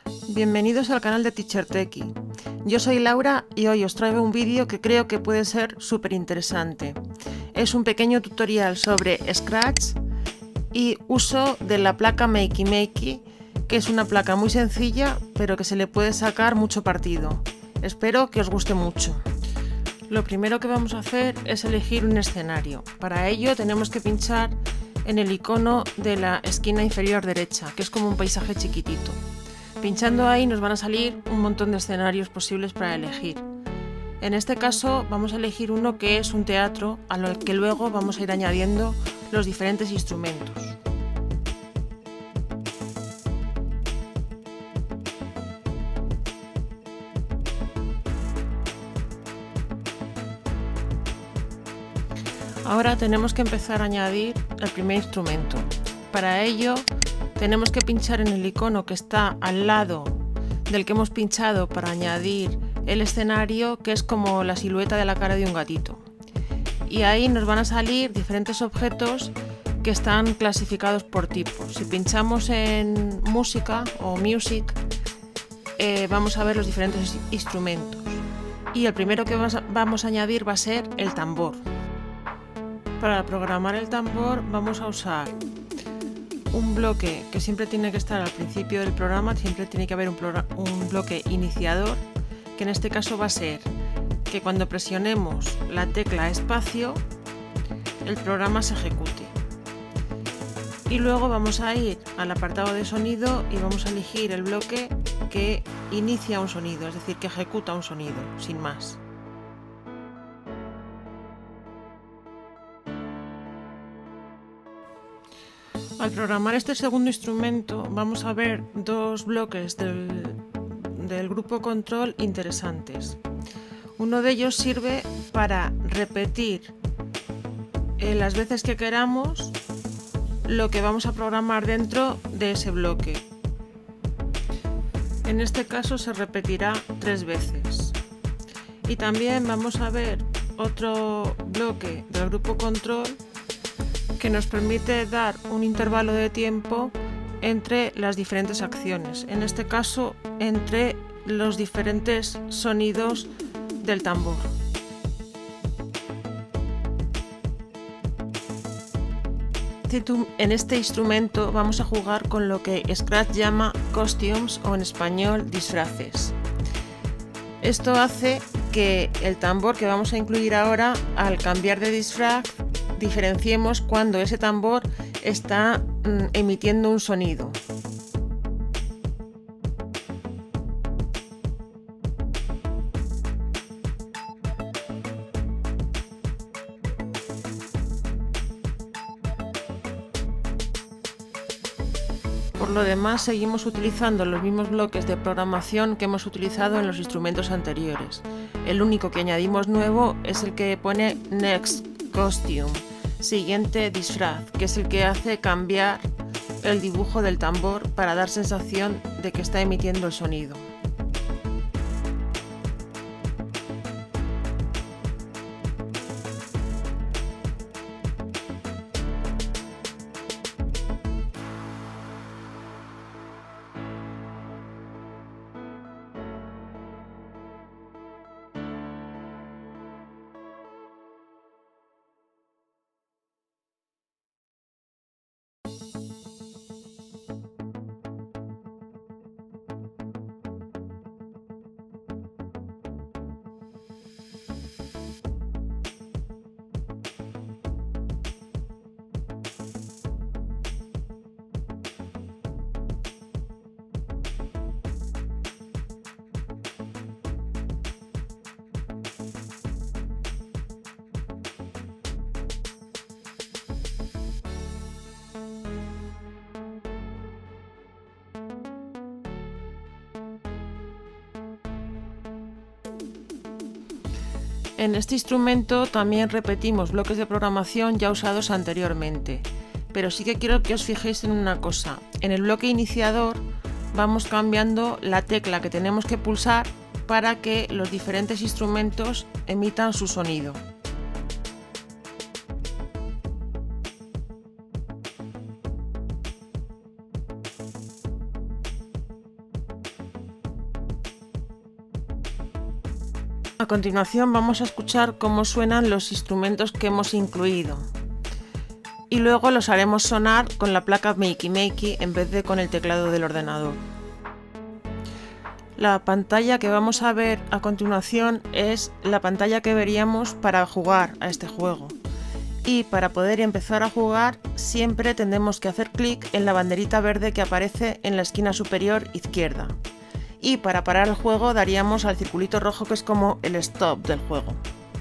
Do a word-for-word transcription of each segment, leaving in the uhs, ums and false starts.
Bienvenidos al canal de Teacher Techie. Yo soy Laura y hoy os traigo un vídeo que creo que puede ser súper interesante. Es un pequeño tutorial sobre Scratch y uso de la placa Makey Makey, que es una placa muy sencilla pero que se le puede sacar mucho partido. Espero que os guste mucho. Lo primero que vamos a hacer es elegir un escenario. Para ello tenemos que pinchar en el icono de la esquina inferior derecha, que es como un paisaje chiquitito. Pinchando ahí nos van a salir un montón de escenarios posibles para elegir. En este caso vamos a elegir uno que es un teatro, al que luego vamos a ir añadiendo los diferentes instrumentos. Ahora tenemos que empezar a añadir el primer instrumento. Para ello tenemos que pinchar en el icono que está al lado del que hemos pinchado para añadir el escenario, que es como la silueta de la cara de un gatito. Y ahí nos van a salir diferentes objetos que están clasificados por tipo. Si pinchamos en música o music, eh, vamos a ver los diferentes instrumentos. Y el primero que vamos a añadir va a ser el tambor. Para programar el tambor vamos a usar un bloque que siempre tiene que estar al principio del programa, siempre tiene que haber un, un bloque iniciador, que en este caso va a ser que cuando presionemos la tecla espacio el programa se ejecute. Y luego vamos a ir al apartado de sonido y vamos a elegir el bloque que inicia un sonido, es decir, que ejecuta un sonido, sin más. Al programar este segundo instrumento vamos a ver dos bloques del, del grupo control interesantes. Uno de ellos sirve para repetir eh, las veces que queramos lo que vamos a programar dentro de ese bloque. En este caso se repetirá tres veces. Y también vamos a ver otro bloque del grupo control que nos permite dar un intervalo de tiempo entre las diferentes acciones, en este caso entre los diferentes sonidos del tambor. En este instrumento vamos a jugar con lo que Scratch llama costumes, o en español disfraces. Esto hace que el tambor que vamos a incluir ahora, al cambiar de disfraz, diferenciemos cuando ese tambor está mm, emitiendo un sonido. Por lo demás, seguimos utilizando los mismos bloques de programación que hemos utilizado en los instrumentos anteriores. El único que añadimos nuevo es el que pone Next Costume, siguiente disfraz, que es el que hace cambiar el dibujo del tambor para dar sensación de que está emitiendo el sonido. En este instrumento también repetimos bloques de programación ya usados anteriormente, pero sí que quiero que os fijéis en una cosa. En el bloque iniciador vamos cambiando la tecla que tenemos que pulsar para que los diferentes instrumentos emitan su sonido. A continuación vamos a escuchar cómo suenan los instrumentos que hemos incluido. Y luego los haremos sonar con la placa Makey Makey en vez de con el teclado del ordenador. La pantalla que vamos a ver a continuación es la pantalla que veríamos para jugar a este juego. Y para poder empezar a jugar siempre tendremos que hacer clic en la banderita verde que aparece en la esquina superior izquierda. Y para parar el juego daríamos al circulito rojo que es como el stop del juego.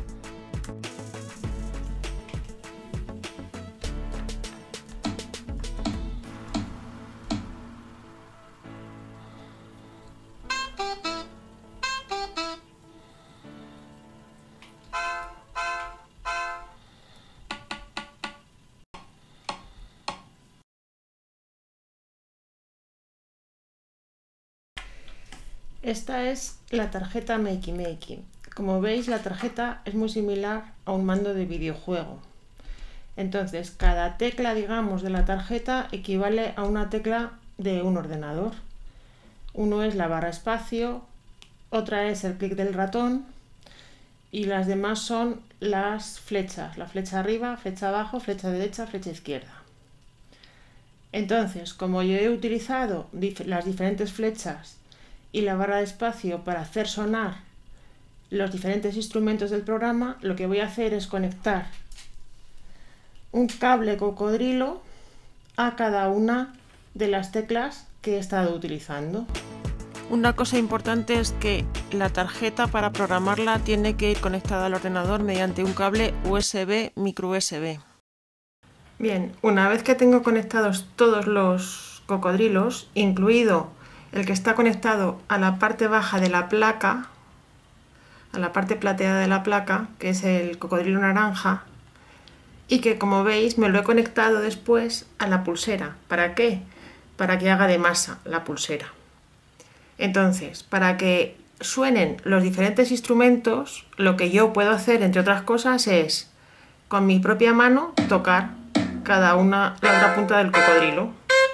Esta es la tarjeta Makey Makey. Como veis, la tarjeta es muy similar a un mando de videojuego. Entonces, cada tecla, digamos, de la tarjeta equivale a una tecla de un ordenador. Uno es la barra espacio, otra es el clic del ratón y las demás son las flechas. La flecha arriba, flecha abajo, flecha derecha, flecha izquierda. Entonces, como yo he utilizado dif- las diferentes flechas y la barra de espacio para hacer sonar los diferentes instrumentos del programa, lo que voy a hacer es conectar un cable cocodrilo a cada una de las teclas que he estado utilizando. Una cosa importante es que la tarjeta para programarla tiene que ir conectada al ordenador mediante un cable U S B micro U S B. Bien, una vez que tengo conectados todos los cocodrilos, incluido el que está conectado a la parte baja de la placa, a la parte plateada de la placa, que es el cocodrilo naranja, y que, como veis, me lo he conectado después a la pulsera. ¿Para qué? Para que haga de masa la pulsera. Entonces, para que suenen los diferentes instrumentos, lo que yo puedo hacer, entre otras cosas, es con mi propia mano tocar cada una la otra punta del cocodrilo.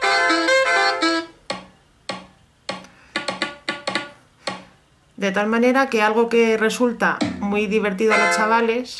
De tal manera que algo que resulta muy divertido a los chavales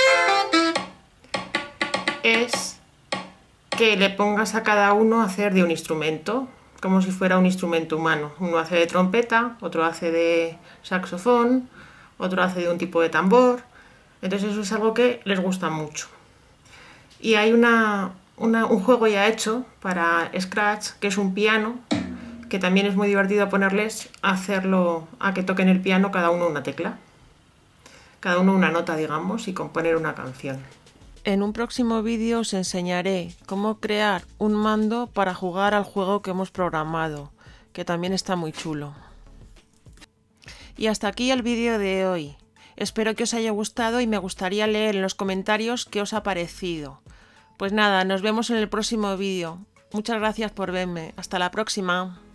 es que le pongas a cada uno a hacer de un instrumento, como si fuera un instrumento humano. Uno hace de trompeta, otro hace de saxofón, otro hace de un tipo de tambor. Entonces eso es algo que les gusta mucho. Y hay una, una, un juego ya hecho para Scratch, que es un piano, que también es muy divertido ponerles a hacerlo, a que toquen el piano cada uno una tecla, cada uno una nota, digamos, y componer una canción. En un próximo vídeo os enseñaré cómo crear un mando para jugar al juego que hemos programado, que también está muy chulo. Y hasta aquí el vídeo de hoy. Espero que os haya gustado y me gustaría leer en los comentarios qué os ha parecido. Pues nada, nos vemos en el próximo vídeo. Muchas gracias por verme. Hasta la próxima.